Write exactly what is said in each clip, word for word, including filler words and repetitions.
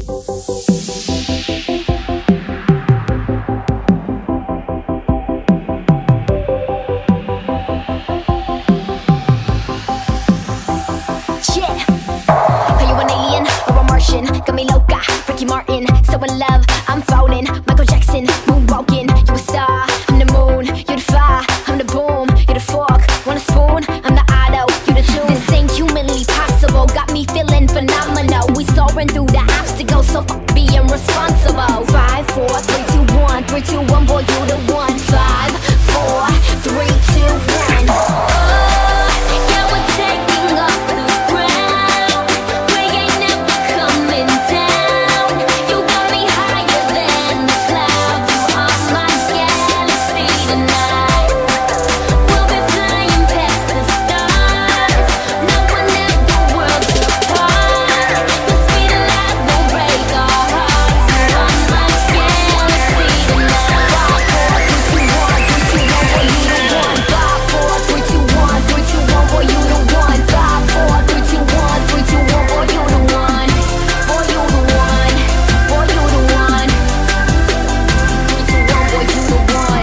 Got me loca, Ricky Martin, so in love, I'm falling. Michael Jackson, moonwalking, you a star, I'm the moon, you're the fire, I'm the boom, you're the fork, want a spoon, I'm the auto, you the tune. This ain't humanly possible, got me feeling phenomenal. We soaring through the obstacles, so fuck being responsible. Five, four, three, two, one, three, two, one, boy, you the one. Five, four, three, two, one. Oh, yeah, we're taking off the ground. We ain't never coming down. You got me higher than the clouds. You are my galaxy tonight. We'll be flying past the stars. No one ever worlds apart. The speed of light will break our hearts. You are my galaxy tonight. Five, four, three, two, one, three, two, one, boy, you the one. Five, four, three, two, one, three, two, one, boy, you the one. Boy, you the one. Boy, you the one. Three, two, one, boy, you the one.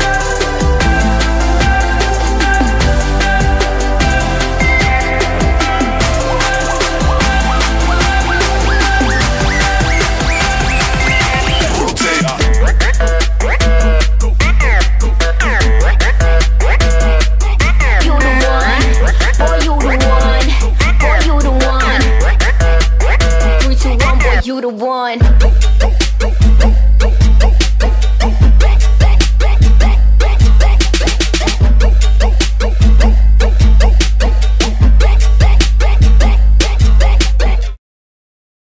You the one. Boy, you the one. Boy, you the one. Three, two, one, boy, you the one.